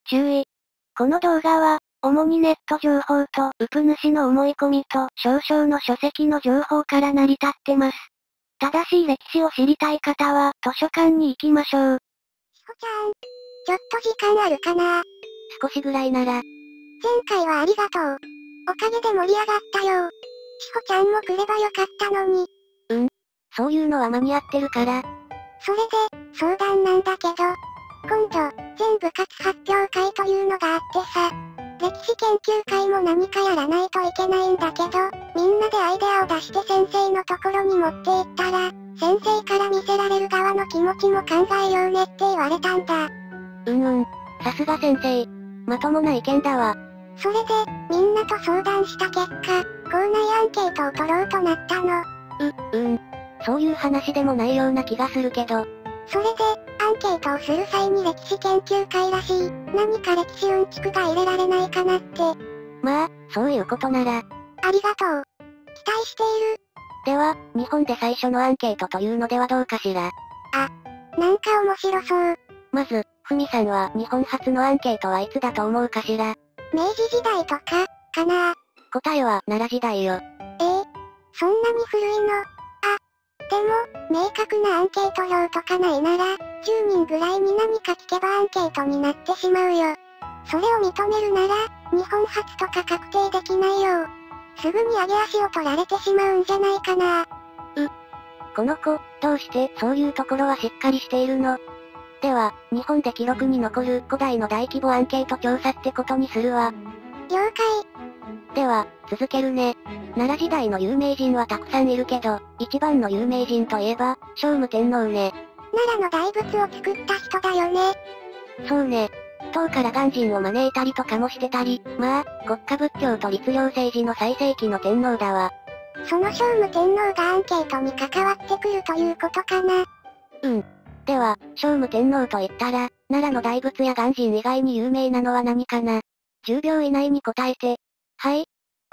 注意。この動画は、主にネット情報と、ウプ主の思い込みと、少々の書籍の情報から成り立ってます。正しい歴史を知りたい方は、図書館に行きましょう。 しほちゃん、ちょっと時間あるかな？ 少しぐらいなら。 前回はありがとう。おかげで盛り上がったよ。しほちゃんも来ればよかったのに。 そういうのは間に合ってるから。 それで、相談なんだけど、今度、全部活発表会というのがあってさ、歴史研究会も何かやらないといけないんだけど、みんなでアイデアを出して先生のところに持って行ったら、先生から見せられる側の気持ちも考えようねって言われたんだ。 さすが先生。まともな意見だわ。 それで、みんなと相談した結果、校内アンケートを取ろうとなったの。 そういう話でもないような気がするけど。 それで、アンケートをする際に歴史研究会らしい、何か歴史うんちくが入れられないかなって。 まあ、そういうことなら。 ありがとう。期待している。 では、日本で最初のアンケートというのではどうかしら。 なんか面白そう。 まず、ふみさんは日本初のアンケートはいつだと思うかしら。 明治時代とか、かな。 答えは奈良時代よ。 そんなに古いの？でも、明確なアンケート表とかないなら、10人ぐらいに何か聞けばアンケートになってしまうよ。それを認めるなら、日本初とか確定できないよ。すぐに上げ足を取られてしまうんじゃないかな。 この子、どうしてそういうところはしっかりしているの？では、日本で記録に残る古代の大規模アンケート調査ってことにするわ。 了解。 では、続けるね。奈良時代の有名人はたくさんいるけど、一番の有名人といえば、聖武天皇ね。 奈良の大仏を作った人だよね。 そうね。唐から鑑真を招いたりとかもしてたり、まあ、国家仏教と律令政治の最盛期の天皇だわ。 その聖武天皇がアンケートに関わってくるということかな。 では、聖武天皇と言ったら、奈良の大仏や鑑真以外に有名なのは何かな？ 10 秒以内に答えて。はい。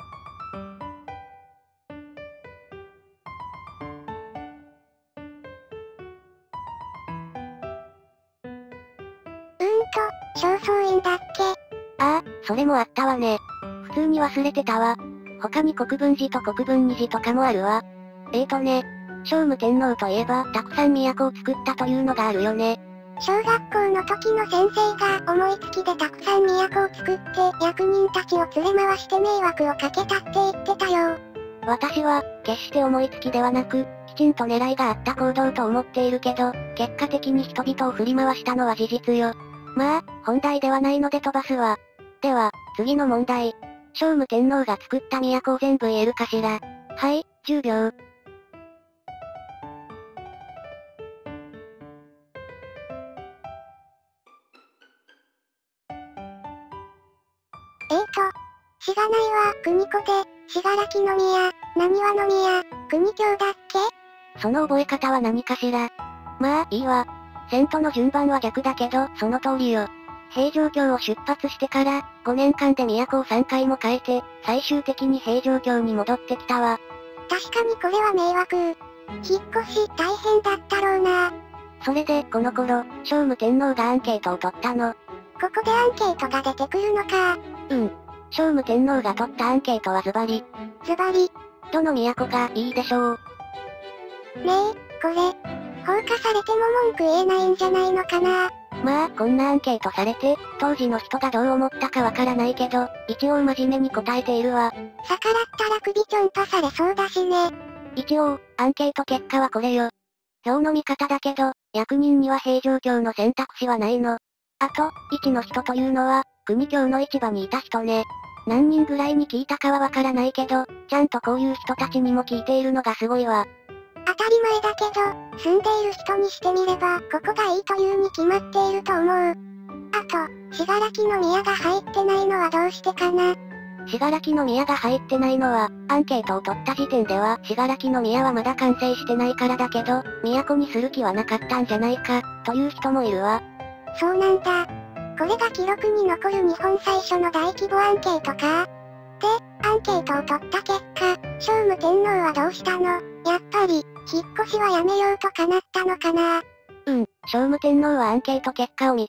正倉院だっけ？ ああ、それもあったわね。普通に忘れてたわ。他に国分寺と国分二寺とかもあるわ。聖武天皇といえば、たくさん都を作ったというのがあるよね。 小学校の時の先生が思いつきでたくさん都を作って役人たちを連れ回して迷惑をかけたって言ってたよ。 私は、決して思いつきではなく、きちんと狙いがあった行動と思っているけど、結果的に人々を振り回したのは事実よ。まあ、本題ではないので飛ばすわ。では、次の問題。聖武天皇が作った都を全部言えるかしら。はい、10秒。 しがないは国子で、信楽宮、浪速宮、国京だっけ？ その覚え方は何かしら。まあ、いいわ。遷都の順番は逆だけど、その通りよ。平城京を出発してから、5年間で都を3回も変えて、最終的に平城京に戻ってきたわ。 確かにこれは迷惑。引っ越し大変だったろうな。 それで、この頃、聖武天皇がアンケートを取ったの。 ここでアンケートが出てくるのか。 聖武天皇が取ったアンケートはズバリ。どの都がいいでしょう？ ねえ、これ、放火されても文句言えないんじゃないのかな。 まあ、こんなアンケートされて、当時の人がどう思ったかわからないけど、一応真面目に答えているわ。 逆らったら首ちょんとされそうだしね。 一応、アンケート結果はこれよ。票の見方だけど、役人には平城京の選択肢はないの。あと、1の人というのは、国京の市場にいた人ね。何人ぐらいに聞いたかはわからないけど、ちゃんとこういう人たちにも聞いているのがすごいわ。 当たり前だけど、住んでいる人にしてみれば、ここがいいというに決まっていると思う。あと、信楽宮が入ってないのはどうしてかな。 信楽宮が入ってないのは、アンケートを取った時点では、信楽宮はまだ完成してないからだけど、都にする気はなかったんじゃないか、という人もいるわ。 そうなんだ。これが記録に残る日本最初の大規模アンケートか。で、アンケートを取った結果、聖武天皇はどうしたの？やっぱり、引っ越しはやめようとかなったのかな。 聖武天皇はアンケート結果を見て、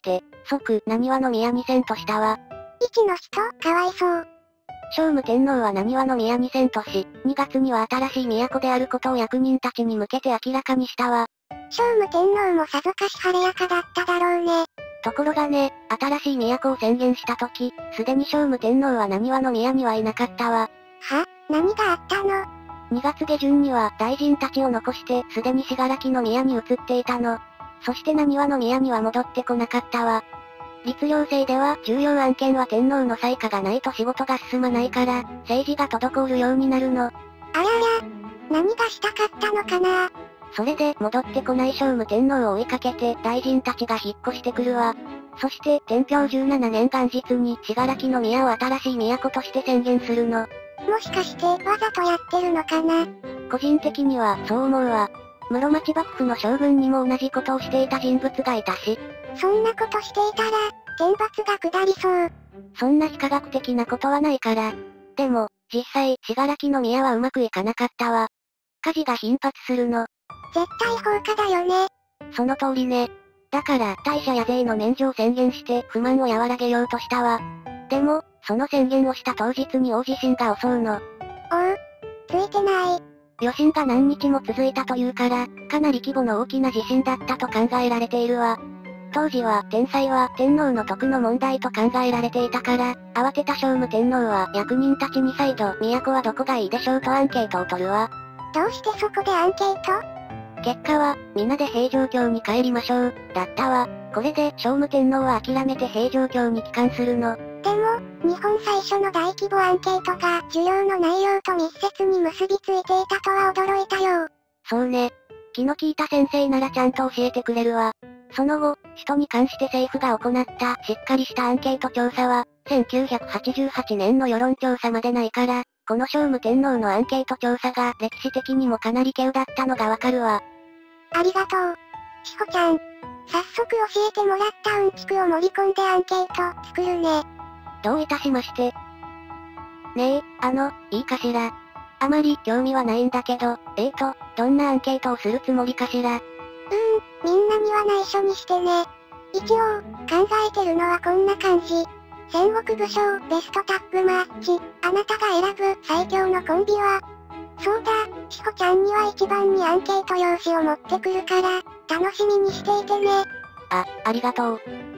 即、難波宮に遷都したわ。 一の人、かわいそう。 聖武天皇は難波宮に遷都し、2月には新しい都であることを役人たちに向けて明らかにしたわ。 聖武天皇もさぞかし晴れやかだっただろうね。 ところがね、新しい都を宣言した時、すでに聖武天皇は難波宮にはいなかったわ。 何があったの？ 2 月下旬には大臣たちを残して、すでに信楽の宮に移っていたの。そして難波宮には戻ってこなかったわ。律令制では重要案件は天皇の裁可がないと仕事が進まないから、政治が滞るようになるの。 あらら、何がしたかったのかな？ それで戻ってこない聖武天皇を追いかけて大臣たちが引っ越してくるわ。そして天平17年元日に信楽の宮を新しい都として宣言するの。 もしかしてわざとやってるのかな？ 個人的にはそう思うわ。室町幕府の将軍にも同じことをしていた人物がいたし。 そんなことしていたら、天罰が下りそう。 そんな非科学的なことはないから。でも、実際、信楽の宮はうまくいかなかったわ。火事が頻発するの。 絶対放火だよね。 その通りね。だから、大社や税の免除を宣言して不満を和らげようとしたわ。でも、その宣言をした当日に大地震が襲うの。 ついてない。 余震が何日も続いたというから、かなり規模の大きな地震だったと考えられているわ。当時は天災は天皇の徳の問題と考えられていたから、慌てた聖武天皇は役人たちに再度都はどこがいいでしょうとアンケートを取るわ。 どうしてそこでアンケート？ 結果は、皆で平城京に帰りましょう、だったわ。これで聖武天皇は諦めて平城京に帰還するの。 でも、日本最初の大規模アンケートが需要の内容と密接に結びついていたとは驚いたよ。 そうね。気の利いた先生ならちゃんと教えてくれるわ。その後、首都に関して政府が行ったしっかりしたアンケート調査は、1988年の世論調査までないから、この聖武天皇のアンケート調査が歴史的にもかなり稀有だったのがわかるわ。 ありがとう。しほちゃん。早速教えてもらったうんちくを盛り込んでアンケート作るね。 どういたしまして。ねえ、いいかしら。あまり興味はないんだけど、どんなアンケートをするつもりかしら。 みんなには内緒にしてね。一応、考えてるのはこんな感じ。戦国武将ベストタッグマッチ、あなたが選ぶ最強のコンビは？そうだ、しほちゃんには一番にアンケート用紙を持ってくるから、楽しみにしていてね。 ありがとう。